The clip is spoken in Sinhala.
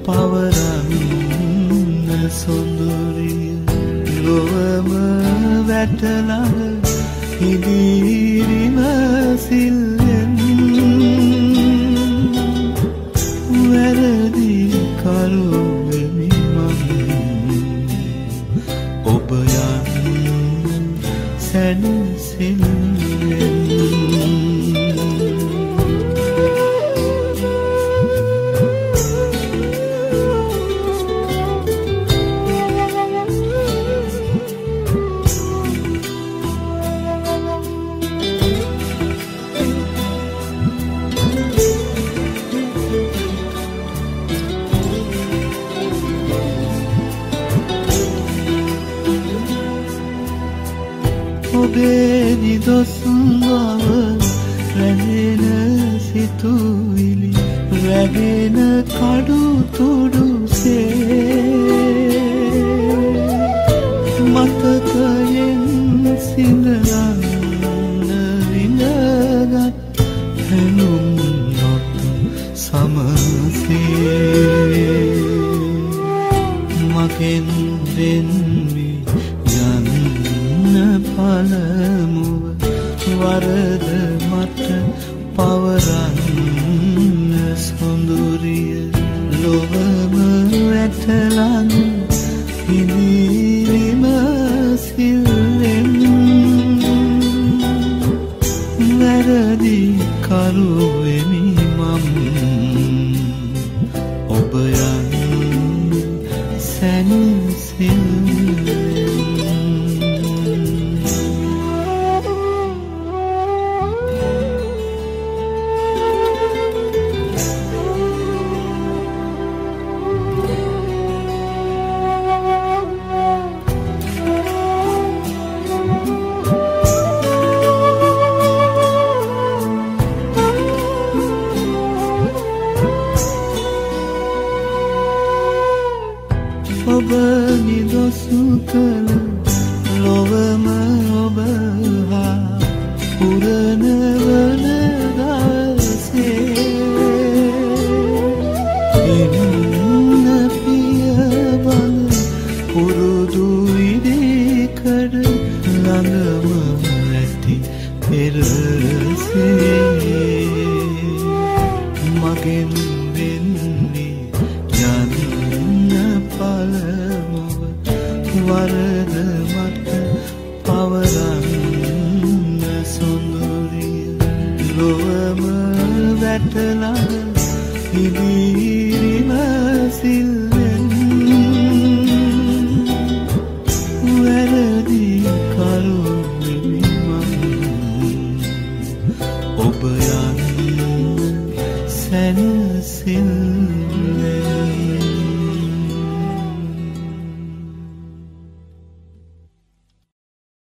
පවරන්න සොඳුරිය ලොවම වැටලා ඉදිරිම සිල්ලෙන් වැරදි කරුවෙමි මම ඔබ යන්න සැනසෙල්ලෙන් ඔබේ නිදොස්වව රැඳෙන සිතුවිලි රැගෙන කඩු තුඩුසේ මතකයෙන් සිඳලන්න විඳගත් හැනුම් නොත් සමසේ මගෙන් දෙන්වි පළමුව වරද මට පවරන්න සොඳුරිය ලොවම වැටලන් ඉදිරිම සිල්ලෙන් වැරදි කරුවෙමි මම ඔබ යන්න සැනසෙල්ලෙන් ඔබ නිදොසු කළ ලොවම ඔබ හා පුරන වන දවසේ ඉන්න පිය බල පුරුදු ඉදිකඩ ළඟම ඇති පෙරසේ මගෙන් වෙන්නේ පළමුව වරද මට පවරන්න සොඳුරිය ලොවම වැටලා ඉදිරිම සිල්